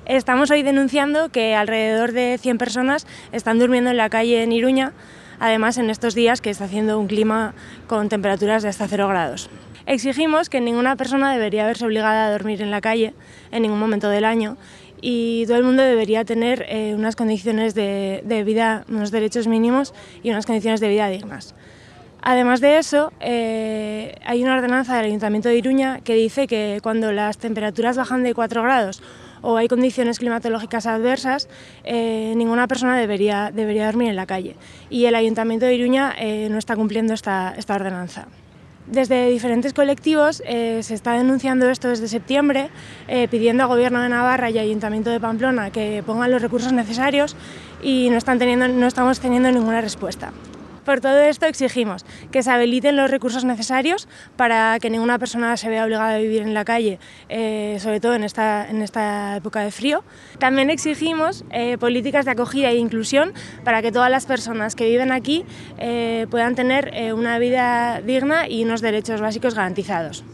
Estamos hoy denunciando que alrededor de 100 personas están durmiendo en la calle en Iruña, además en estos días que está haciendo un clima con temperaturas de hasta 0 grados. Exigimos que ninguna persona debería verse obligada a dormir en la calle en ningún momento del año y todo el mundo debería tener unas condiciones de vida, unos derechos mínimos y unas condiciones de vida dignas. Además de eso, hay una ordenanza del Ayuntamiento de Iruña que dice que cuando las temperaturas bajan de 4 grados o hay condiciones climatológicas adversas, ninguna persona debería dormir en la calle. Y el Ayuntamiento de Iruña no está cumpliendo esta ordenanza. Desde diferentes colectivos se está denunciando esto desde septiembre, pidiendo al Gobierno de Navarra y Ayuntamiento de Pamplona que pongan los recursos necesarios y no estamos teniendo ninguna respuesta. Por todo esto exigimos que se habiliten los recursos necesarios para que ninguna persona se vea obligada a vivir en la calle, sobre todo en esta época de frío. También exigimos políticas de acogida e inclusión para que todas las personas que viven aquí puedan tener una vida digna y unos derechos básicos garantizados.